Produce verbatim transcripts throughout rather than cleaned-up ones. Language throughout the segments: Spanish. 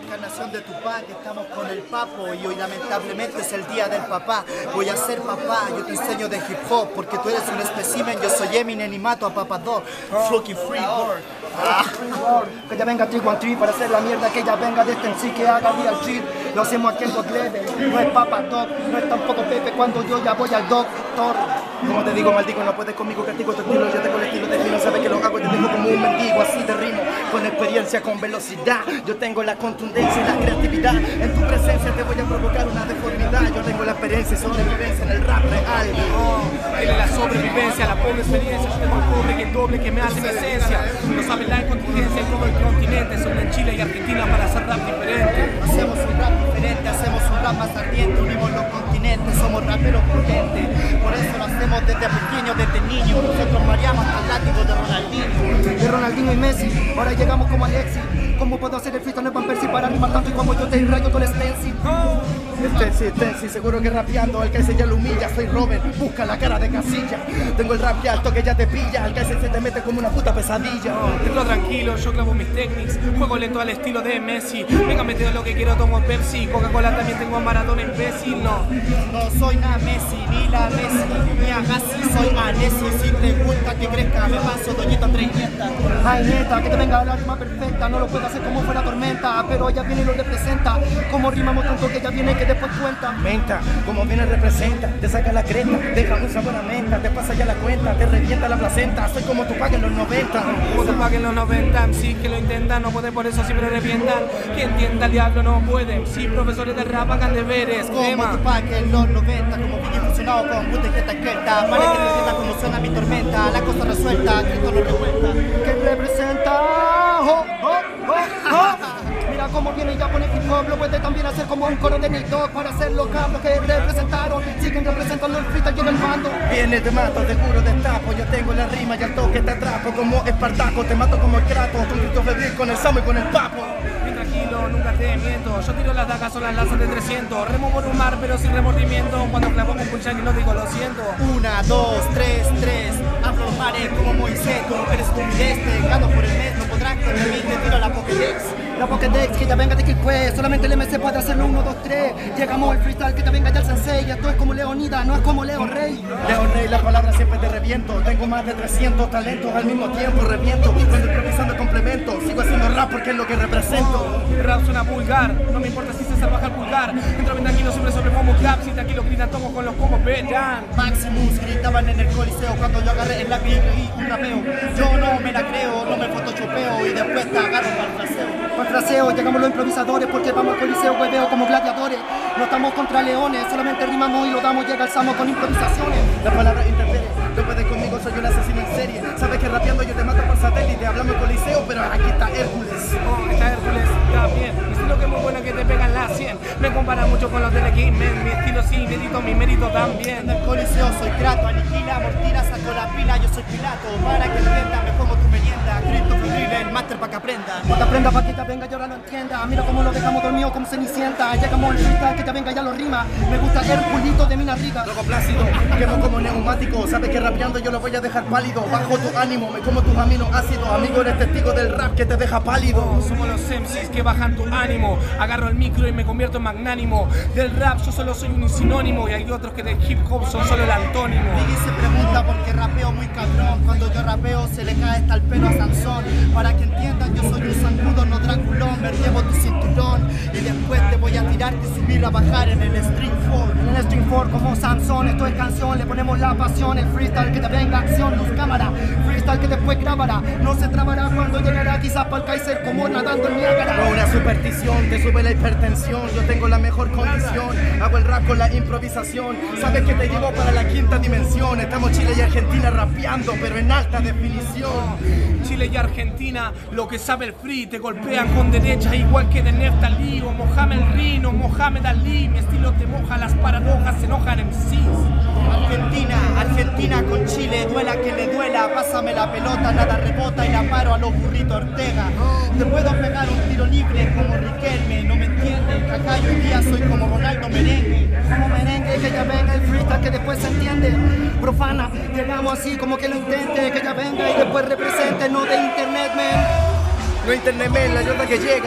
reencarnación de Tupac, estamos con el papo y hoy lamentablemente es el día del papá. Voy a ser papá, yo te enseño de hip hop porque tú eres un espécimen, yo soy Eminem y mato a Papa Dog. Fucking Freebird. Ah. Que ya venga Trick One Tree para hacer la mierda, que ya venga de este en sí, que haga real shit. Lo hacemos aquí en dos level, no es Papa Dog, no es tampoco Pepe cuando yo ya voy al doctor. Como te digo, maldigo, no puedes conmigo, castigo tu estilo, yo tengo el estilo de fino, sabes que lo hago y te dejo como un mendigo, así te rimo, con experiencia, con velocidad, yo tengo la contundencia y la creatividad, en tu presencia te voy a provocar una deformidad, yo tengo la experiencia y sobrevivencia en el rap real. Oh, tiene la sobrevivencia, la pobre experiencia, yo tengo el cobre que el doble que me hace mi esencia, no saben la incontingencia en todo el continente, solo en Chile y Argentina para hacer rap diferente. Hacemos un rap diferente, hacemos un rap más ardiente, unimos los continentes, somos raperos potentes, por eso lo hacemos desde pequeño, desde niño, nosotros mareamos al látigo de Ronaldinho. De Ronaldinho y Messi, ahora llegamos como Alexis. ¿Cómo puedo hacer el freestyle en Van Persie para rimar tanto y como yo te rayo todo el stencil? Stencil, stencil, seguro que rapeando al que se ya lo humilla. Soy Robert, busca la cara de Casilla. Tengo el rap que alto que ya te pilla, al que se te mete como una puta pesadilla. Tengo tranquilo, yo clavo mis techniques, juego lento al estilo de Messi. Venga, me lo que quiero, tomo Pepsi, Coca-Cola también tengo a Maradona imbécil, no. No soy nada Messi, ni la Messi, ni a Gassi, soy a Nessi. Si te gusta que crezca, me paso doñito treinta. Ay neta, que te venga la rima perfecta, no lo puedo hacer como fuera tormenta, pero ella viene y lo representa, como rimamos tanto que ella viene que después cuenta. Menta, como viene representa, te saca la creta, deja un sabor a menta, te pasa ya la cuenta, te revienta la placenta, soy como Tupac en los noventa. Como Tupac en los noventa, sí que lo intentan, no puede por eso siempre revientan, que entienda el diablo no puede, sí profesores de rap hagan deberes, como tema. Tupac en los noventa, como Biggie fusionado con Wu-Tang Clan, para que entienda cómo suena mi tormenta, la cosa resuelta, Cristo no revuelta. Que representa, oh, oh, oh, oh. Mira cómo viene y ya pone hip hop, lo puede también hacer como un coro de Nate Dogg para hacer los cabros que representaron, siguen representando el freestyle y en el bando. Viene, te mato, te juro destapo, yo tengo la rima y al toque te atrapo como Espartaco, te mato como el Kratos, con grito febril, con el Samo y con el Papo. Bien tranquilo, nunca te miento, yo tiro las dagas o las lanzas de trescientos, remo por un mar pero sin remordimiento, cuando clavo con punchline y no digo lo siento. Una, dos, tres, tres, abro los mares como Moisés, tú eres humileste, gano por el mes, no podrás con mí, te tiro la Pokédex. La Pokédex, que ya venga de Kid Quest, solamente el M C puede hacerlo uno, dos, tres. Llegamos al freestyle, que ya venga ya el sensei, esto es como Leonida, no es como Leo Rey. Leo Rey, la palabra siempre te reviento, tengo más de trescientos talentos al mismo tiempo, reviento, cuando improvisando complemento, sigo haciendo rap porque es lo que represento. Rap suena vulgar, no me importa si se salvaja el pulgar, entro bien tranquilo sobre sobre como clap, si aquí lo gritan tomo con los combos, vean. Maximus gritaban en el coliseo cuando yo agarré el lápiz y un rapeo, yo no me la creo, no me photoshopeo y después te agarro para el fraseo. Para el fraseo, llegamos los improvisadores porque vamos al coliseo, hueveo como gladiadores. No estamos contra leones, solamente rimamos y lo damos y alzamos con improvisaciones. La palabra interfiere, no puedes conmigo, soy un asesino en serie. Sabes que rapeando yo te mato por satélite, hablamos en coliseo, pero aquí está Hércules. Oh, está Hércules, está bien. Mi estilo que es muy bueno que te pegan las cien. Me compara mucho con los del X-Men, mi estilo sí, medito, mi mérito también. En el coliseo soy Kratos, aniquila, mortira, saco la pila, yo soy Pilato. Para que entienda, me como tu merienda, Cristo febril, el máster pa' que aprenda. Pa' que aprenda, pa' que ya venga y ahora lo entienda. Mira cómo lo dejamos dormido como Cenicienta. Llegamos al freestyle, que ya venga ya lo rima. Me gusta el pulito de mina rica. Luego plácido, quemo como neumático. Sabes que rapeando yo lo voy a dejar pálido. Bajo tu ánimo, me como tus aminoácidos. Amigo, eres testigo del rap que te deja pálido. Oh, somos los M Cs que bajan tu ánimo. Agarro el micro y me convierto en magnánimo. Del rap yo solo soy un sinónimo y hay otros que del hip hop son solo el antónimo. Biggie se pregunta por qué rapeo muy cabrón. Cuando yo rapeo se le cae hasta el pelo a Sansón. Para que entiendan, yo soy un zancudo, no Draculón. Me llevo tu cinturón y después te voy a tirarte y subir a bajar en el String four. En el String four como Sansón, esto es canción, le ponemos la pasión. El freestyle que te venga acción, luz cámara. Freestyle que después grabará, no se trabará cuando llegará quizás para el Kaiser como nadando en Niágara. No una superstición, te sube la hipertensión. Yo tengo la mejor condición, hago el rap con la improvisación. Sabes que te llevo para la quinta dimensión. Estamos Chile y Argentina rapeando, pero en alta definición. Chile y Argentina, lo que sabe el free, te golpean con derecha igual que de Neftalí o Mohamed el Rino, Mohamed Ali, mi estilo te moja, las paradojas se enojan en sí. Argentina, Argentina con Chile, duela que le duela, pásame la pelota, nada rebota y la paro a los burritos Ortega. Te puedo pegar un tiro libre como Riquelme, no me entiendes, que acá yo hoy día soy como Ronaldo Merengue. Como merengue, que ya venga el freestyle que después se entiende. Profana, llegamos así como que lo intente, que ya venga y después represente, no de internet, man. No internet, men, la ayuda que llega.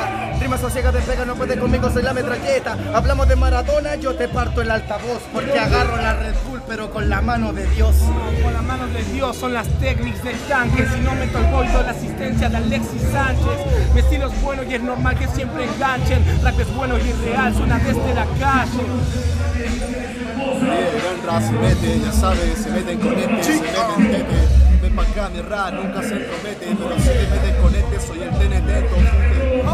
Rima sosiega de pega, no puede conmigo, soy la metralleta. Hablamos de Maradona, yo te parto el altavoz. Porque agarro la Red Bull, pero con la mano de Dios. Con la mano de Dios son las técnicas del tanque. Si no meto el gol, doy la asistencia de Alexis Sánchez. Mi estilo es bueno y es normal que siempre enganchen. Rap es bueno y real, suena desde la calle. El gran rap se mete, ya sabes, se meten con este, se meten tete. Ven pa' acá, mi rap nunca se entromete, pero si te metes con este, soy el T N T, gente.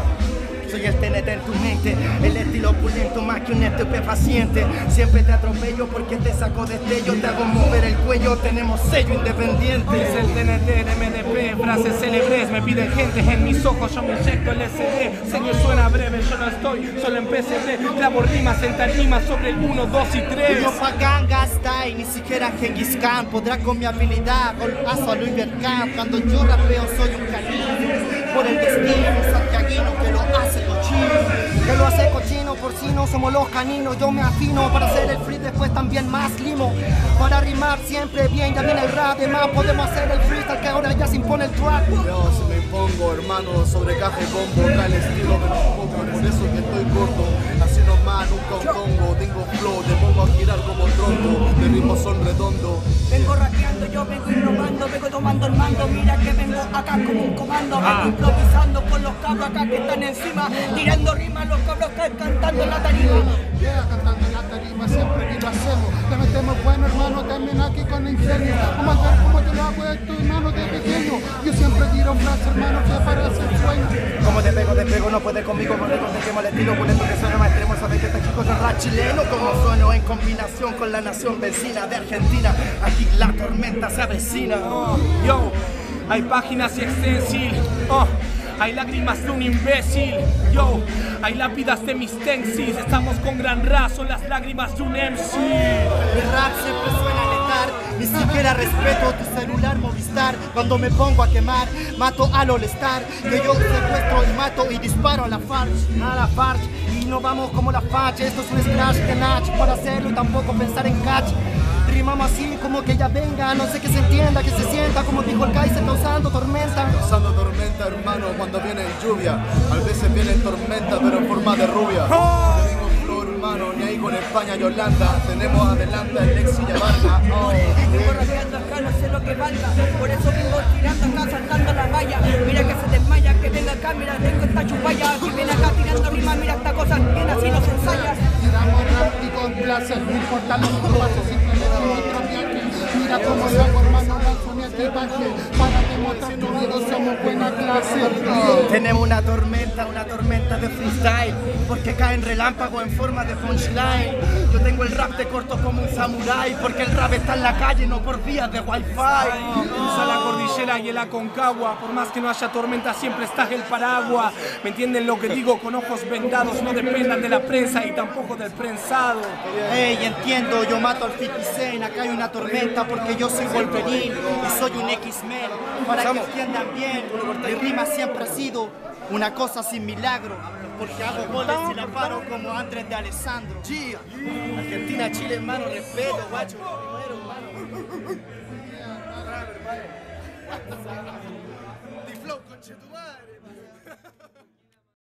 Soy el T N T en tu mente, el estilo opulento más que un estupefaciente. Siempre te atropello porque te saco destello, te hago mover el cuello, tenemos sello independiente. Es el T N T de M D P, frases célebres, me piden gente en mis ojos, yo me inyecto el S D. Señor suena breve, yo no estoy solo en P C D, clavo rimas en tarimas sobre el uno, dos y tres. Yo pa' ganga está y ni siquiera Genghis Khan podrá con mi habilidad, golpazo a Luis Bergkamp. Cuando yo rapeo soy un canino, por el destino, un santiaguino que lo hace cochino. Que lo hace cochino, porcino, somos los caninos. Yo me afino para hacer el free, después también más limo. Para rimar siempre bien, ya viene el rap. Además podemos hacer el freestyle que ahora ya se impone el trap. Yo se me impongo, hermano, sobre caja y bombo. Acá el estilo me lo pongo, por eso que estoy corto. Así nomás, nunca un tongo. Tengo flow, te pongo a girar como tronco. Mis ritmos son redondos. Vengo rapeando, yo vengo innovando, vengo tomando el mando. Mira que vengo acá como un comando, vengo improvisando con los cabros acá que están encima, tirando rimas los cabros que están cantando en la tarima. Yeah, cantando en la tarima siempre que lo hacemos. Le metemos bueno, hermano, también aquí con ingenio. Vamos a ver cómo yo lo hago esto, hermano, de pequeño. Yo siempre tiro frases, hermano, que para hacer sueño. Como te pego, te pego, no puedes conmigo, corrego, te quemo el estilo, por esto que suena más extremo, sabes que este chico es el rap chileno, como sueno en combinación con la nación vecina de Argentina, aquí la tormenta se avecina. Oh, yo, hay páginas y extensil. Oh, hay lágrimas de un imbécil. Yo, hay lápidas de mis tensis. Estamos con gran rap, son las lágrimas de un M C. Mi rap siempre suena letal, ni siquiera respeto tu celular Movistar. Cuando me pongo a quemar, mato al All-Star, que yo secuestro y mato y disparo a la farch, A la farch, y no vamos como la facha. Esto es un scratch que natch para hacerlo y tampoco pensar en catch. Rimamos así como que ya venga, no sé que se entienda, que se sienta, como dijo el Kaiser, causando tormenta. Causando tormenta, hermano, cuando viene lluvia. A veces viene tormenta, pero en forma de rubia. Yo digo flow, hermano, ni ahí con España y Holanda. Tenemos adelante a Lexi y a Vargas. Oh. Vengo rapeando acá, no sé lo que valga, por eso vengo tirando acá, saltando la valla. Mira que se desmaya, que venga acá, mira, tengo esta chupalla. Que viene acá tirando rimas, mira esta cosa, bien así no se ensaya. Tiramos rap y con placer, no importa los pasos, simplemente otro viaje. Mira cómo lo hago, hermano, lanzo mi equipaje. Para demostrar tu oído somos buena clase. Tenemos una tormenta, una tormenta de freestyle, porque caen relámpagos en forma de punchline. Yo tengo el rap de corto como un samurái, porque el rap está en la calle, no por vías de wifi. Usa la cordillera y el Aconcagua. Por más que no haya tormenta, siempre está el paraguas. ¿Me entienden lo que digo? Con ojos vendados, no dependan de la prensa y tampoco del prensado. Ey, entiendo, yo mato al cincuenta Cent, acá hay una tormenta porque yo soy Wolverine y soy un X-Men. Para que entiendan bien, mi rima siempre ha sido una cosa sin milagro, porque hago goles y la paro como Andrés de Alessandro. Argentina, Chile, hermano, respeto, guacho. Primero, hermano. Di flow, conche tu madre.